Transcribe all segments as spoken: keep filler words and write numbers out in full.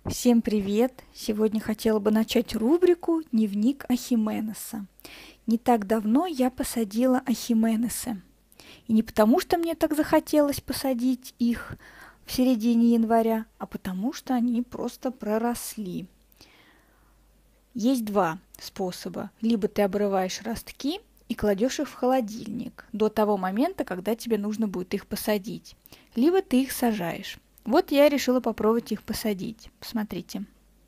Всем привет! Сегодня хотела бы начать рубрику «Дневник Ахименеса». Не так давно я посадила ахименесы. И не потому, что мне так захотелось посадить их в середине января, а потому, что они просто проросли. Есть два способа. Либо ты обрываешь ростки и кладешь их в холодильник до того момента, когда тебе нужно будет их посадить. Либо ты их сажаешь. Вот я решила попробовать их посадить. Посмотрите.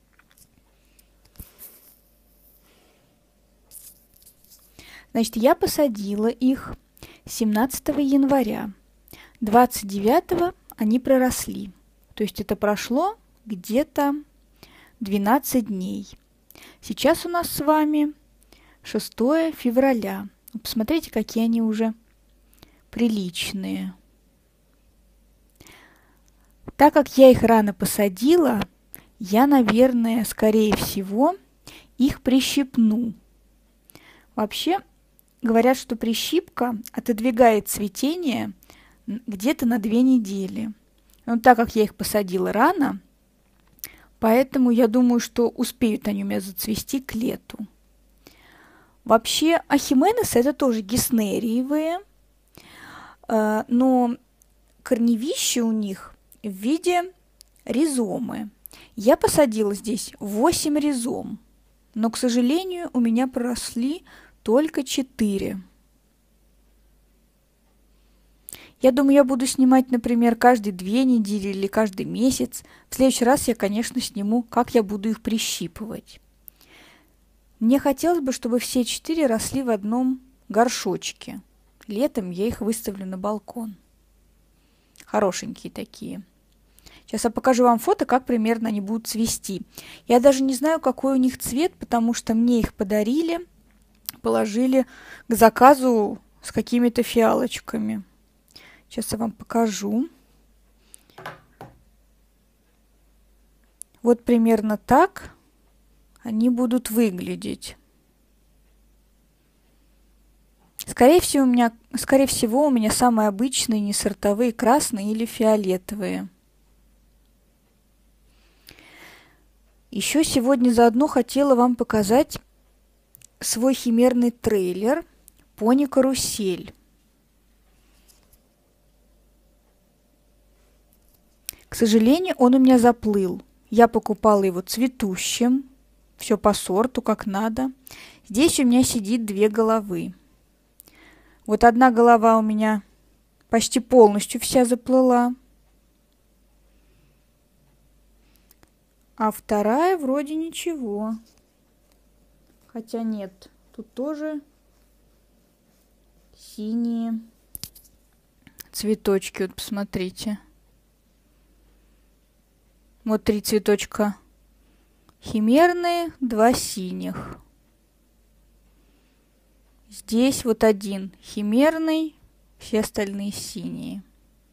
Значит, я посадила их семнадцатого января. двадцать девятого они проросли. То есть это прошло где-то двенадцать дней. Сейчас у нас с вами шестое февраля. Посмотрите, какие они уже приличные. Так как я их рано посадила, я, наверное, скорее всего, их прищипну. Вообще, говорят, что прищипка отодвигает цветение где-то на две недели. Но так как я их посадила рано, поэтому я думаю, что успеют они у меня зацвести к лету. Вообще, ахименесы это тоже геснериевые, но корневища у них в виде ризомы. Я посадила здесь восемь ризом, но, к сожалению, у меня проросли только четыре. Я думаю, я буду снимать, например, каждые две недели или каждый месяц. В следующий раз я, конечно, сниму, как я буду их прищипывать. Мне хотелось бы, чтобы все четыре росли в одном горшочке. Летом я их выставлю на балкон. Хорошенькие такие. Сейчас я покажу вам фото, как примерно они будут цвести. Я даже не знаю, какой у них цвет, потому что мне их подарили, положили к заказу с какими-то фиалочками. Сейчас я вам покажу. Вот примерно так они будут выглядеть. Скорее всего, у меня, скорее всего, у меня самые обычные, несортовые, красные или фиолетовые. Еще сегодня заодно хотела вам показать свой химерный трейлер «Пони Карусель». К сожалению, он у меня заплыл. Я покупала его цветущим, все по сорту, как надо. Здесь у меня сидит две головы. Вот одна голова у меня почти полностью вся заплыла. А вторая вроде ничего. Хотя нет, тут тоже синие цветочки. Вот посмотрите. Вот три цветочка химерные, два синих. Здесь вот один химерный, все остальные синие.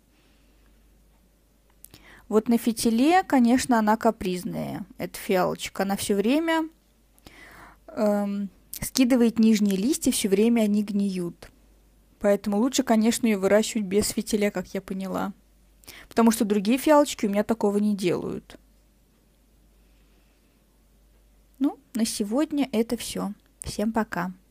Вот на фитиле, конечно, она капризная, эта фиалочка. Она все время эм, скидывает нижние листья, все время они гниют. Поэтому лучше, конечно, ее выращивать без фитиля, как я поняла. Потому что другие фиалочки у меня такого не делают. Ну, на сегодня это все. Всем пока.